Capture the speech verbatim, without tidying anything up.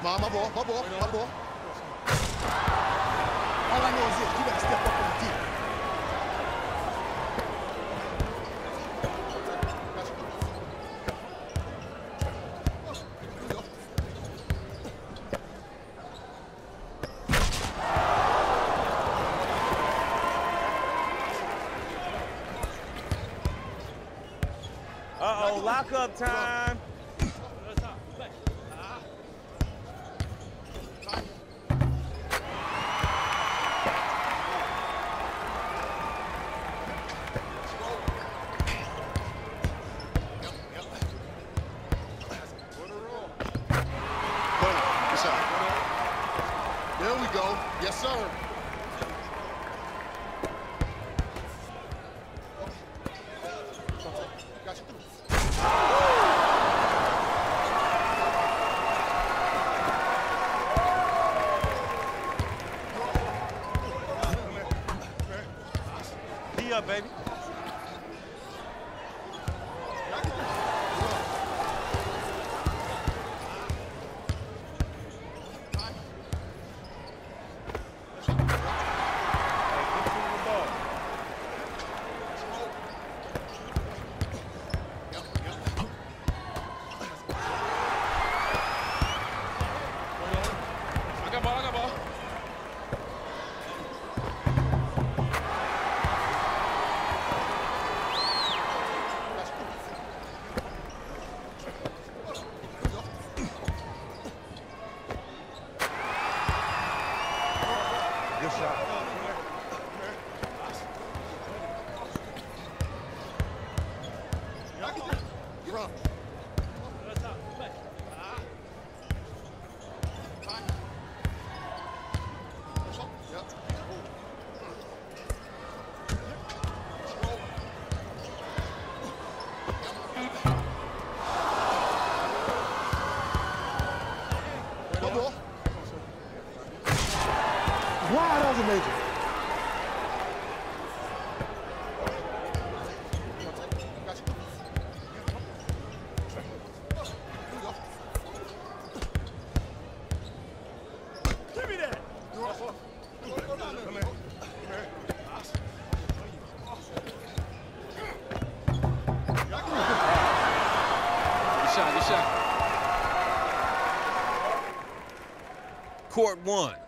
My, my ball, my ball, my ball. All I know is this, you gotta step up on the deep. Uh-oh, lock-up time. There we go. Yes, sir. Gotcha. D up, baby. Good shot. Run. Wow, that was amazing. Give me that. Come here. Good shot, good shot. Court one.